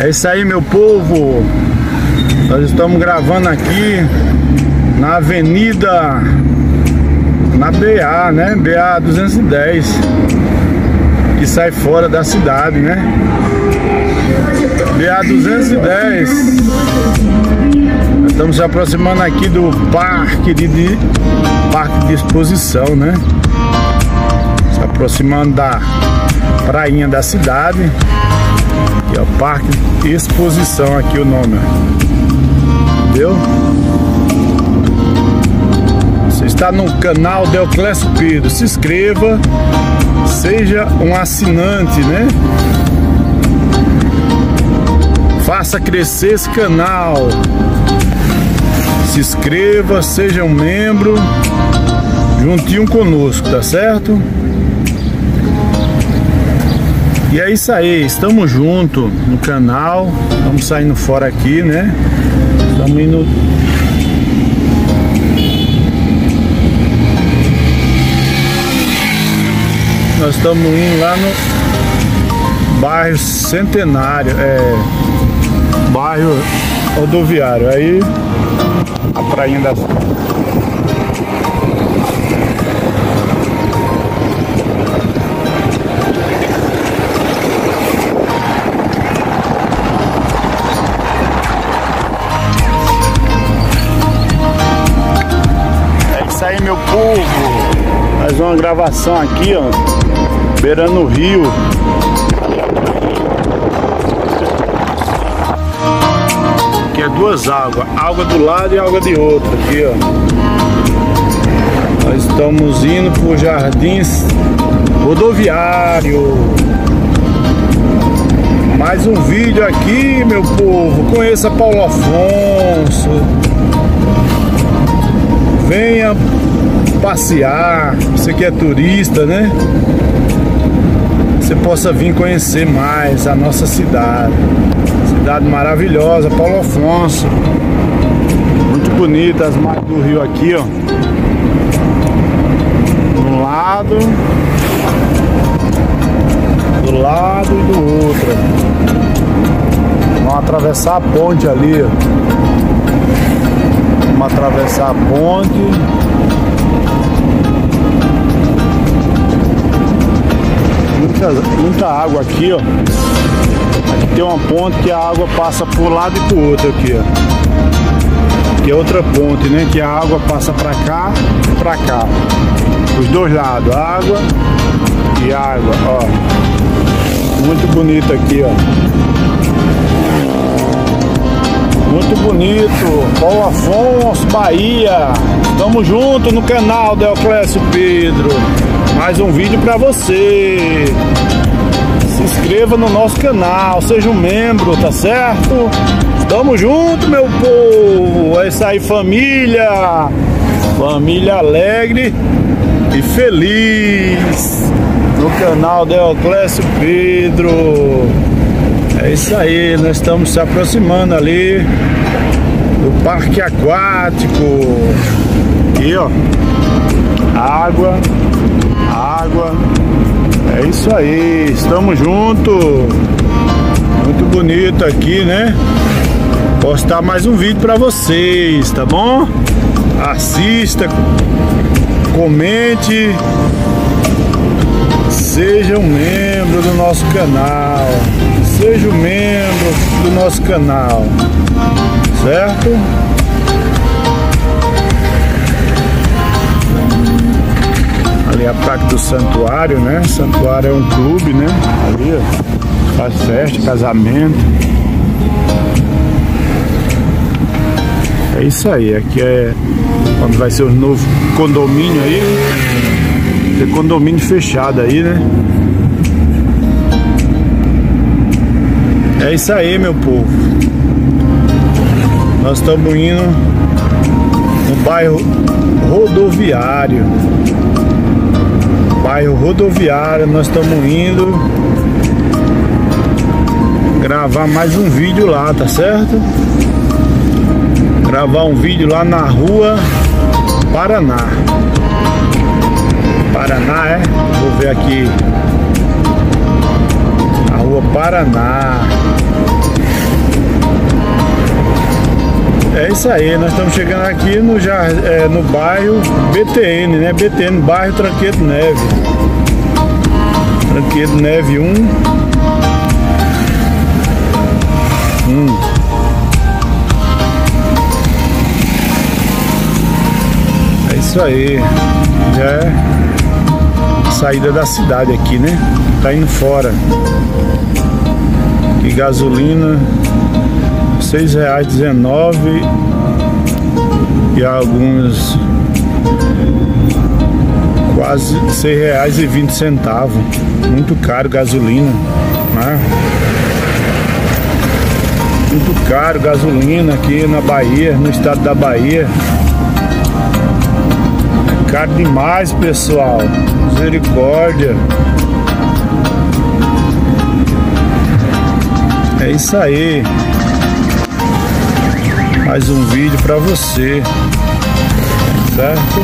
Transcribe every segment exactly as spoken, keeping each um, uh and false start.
É isso aí, meu povo. Nós estamos gravando aqui na avenida, na B A, né? B A duzentos e dez, que sai fora da cidade, né? B A duzentos e dez. Nós estamos se aproximando aqui do parque de, de parque de exposição, né? Se aproximando da prainha da cidade. Aqui, ó, Parque de Exposição, aqui o nome, entendeu? Você está no canal Deoclésio Pedro, se inscreva, seja um assinante, né? Faça crescer esse canal, se inscreva, seja um membro, juntinho conosco, tá certo? E é isso aí, estamos juntos no canal, estamos saindo fora aqui, né? Estamos indo... Nós estamos indo lá no bairro Centenário, é... bairro rodoviário, aí a prainha da... Aí, meu povo, mais uma gravação aqui, ó, beirando o rio. Aqui é duas águas, água do lado e água de outro, aqui, ó. Nós estamos indo por Jardins Rodoviário. Mais um vídeo aqui, meu povo. Conheça Paulo Afonso. Venha passear, você que é turista, né? Você possa vir conhecer mais a nossa cidade. Cidade maravilhosa, Paulo Afonso. Muito bonita as margens do rio aqui, ó. De um lado, do lado e do outro. Vamos atravessar a ponte ali, ó. Vamos atravessar a ponte. Muita, muita água aqui, ó. Aqui tem uma ponte que a água passa por um lado e pro outro aqui, ó. Aqui é outra ponte, né? Que a água passa pra cá e pra cá. Os dois lados, água e água, ó. Muito bonito aqui, ó. Muito bonito, Paulo Afonso, Bahia. Tamo junto no canal Deoclésio Pedro. Mais um vídeo pra você. Se inscreva no nosso canal, seja um membro, tá certo? Tamo junto, meu povo. É isso aí, família. Família alegre e feliz no canal Deoclésio Pedro. É isso aí, nós estamos se aproximando ali do parque aquático. Aqui, ó, água, água. É isso aí, estamos juntos. Muito bonito aqui, né? Postar mais um vídeo pra vocês, tá bom? Assista, comente, seja um membro do nosso canal. Seja um membro do nosso canal, certo? Ali é a placa do santuário, né? Santuário é um clube, né? Ali, ó, faz festa, casamento. É isso aí, aqui é onde vai ser o novo condomínio aí. Tem condomínio fechado aí, né? É isso aí, meu povo. Nós estamos indo no bairro rodoviário. Bairro rodoviário, nós estamos indo gravar mais um vídeo lá, tá certo? Gravar um vídeo lá na rua Paraná. Paraná, é? Vou ver aqui. A rua Paraná. É isso aí, nós estamos chegando aqui no, é, no bairro B T N, né? B T N, bairro Tranquedo Neve. Tranquedo Neve um. Hum. É isso aí. Já é saída da cidade aqui, né? Tá indo fora. E gasolina seis reais e dezenove e alguns quase seis reais e vinte centavos. Muito caro gasolina, né? Muito caro gasolina aqui na Bahia, no estado da Bahia. Caro demais, pessoal. Misericórdia. É isso aí. Mais um vídeo pra você, certo?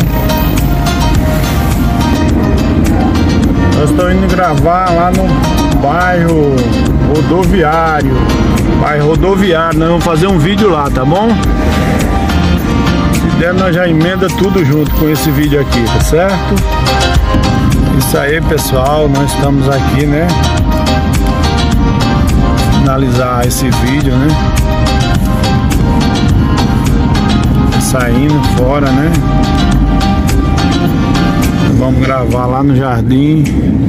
Nós estamos indo gravar lá no bairro rodoviário. Bairro rodoviário, nós vamos fazer um vídeo lá, tá bom? Se der, nós já emenda tudo junto com esse vídeo aqui, tá certo? Isso aí, pessoal, nós estamos aqui, né? Finalizar esse vídeo, né? Saindo fora, né? Vamos gravar lá no Jardim,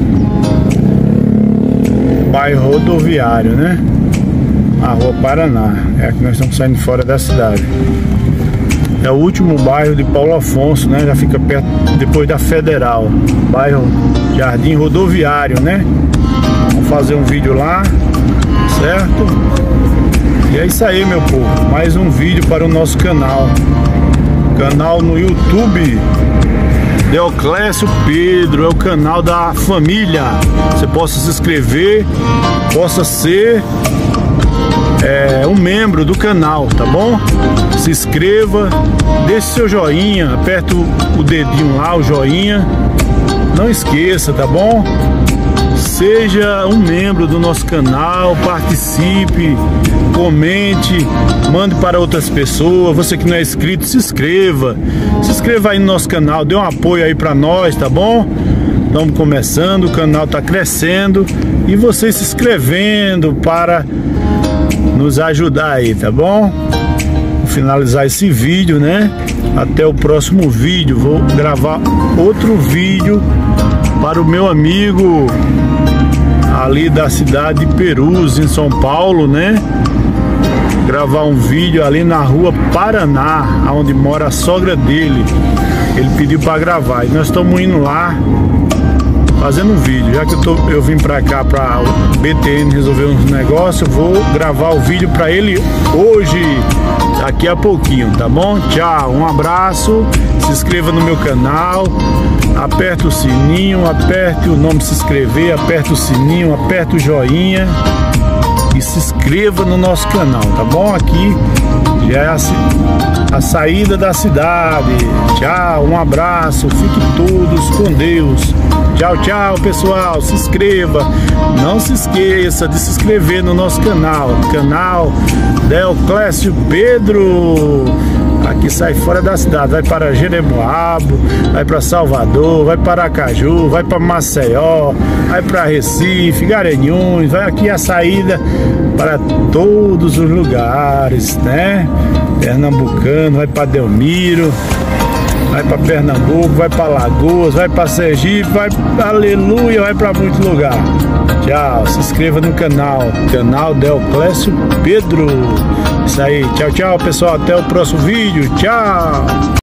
bairro rodoviário, né? A Rua Paraná. É aqui nós estamos saindo fora da cidade. É o último bairro de Paulo Afonso, né? Já fica perto, depois da Federal. Bairro Jardim Rodoviário, né? Vamos fazer um vídeo lá, certo? E é isso aí, meu povo. Mais um vídeo para o nosso canal. Canal no YouTube Deoclésio Pedro. É o canal da família. Você possa se inscrever, possa ser é, um membro do canal, tá bom? Se inscreva, deixe seu joinha, aperta o dedinho lá, o joinha. Não esqueça, tá bom? Seja um membro do nosso canal, participe, comente, mande para outras pessoas. Você que não é inscrito, se inscreva. Se inscreva aí no nosso canal, dê um apoio aí para nós, tá bom? Estamos começando, o canal está crescendo e você se inscrevendo para nos ajudar aí, tá bom? Vou finalizar esse vídeo, né? Até o próximo vídeo. Vou gravar outro vídeo para o meu amigo ali da cidade de Perus, em São Paulo, né? Gravar um vídeo ali na Rua Paraná, onde mora a sogra dele. Ele pediu para gravar e nós estamos indo lá fazendo um vídeo. Já que eu, tô, eu vim para cá, para o B T N, resolver uns negócios, eu vou gravar o vídeo para ele hoje, daqui a pouquinho, tá bom? Tchau, um abraço, se inscreva no meu canal, aperta o sininho, aperte o nome se inscrever, aperta o sininho, aperta o joinha e se inscreva no nosso canal, tá bom? Aqui já é a, a saída da cidade. Tchau, um abraço, fiquem todos com Deus. Tchau, tchau, pessoal, se inscreva. Não se esqueça de se inscrever no nosso canal, canal Deoclésio Pedro. Aqui sai fora da cidade, vai para Jeremoabo, vai para Salvador, vai para Aracaju, vai para Maceió, vai para Recife, Garanhuns, vai aqui a saída para todos os lugares, né? Pernambucano, vai para Delmiro, vai para Pernambuco, vai para Lagoas, vai para Sergipe, vai, aleluia, vai para muito lugar. Tchau, se inscreva no canal, canal Deoclésio Pedro. Isso aí, tchau, tchau, pessoal, até o próximo vídeo, tchau!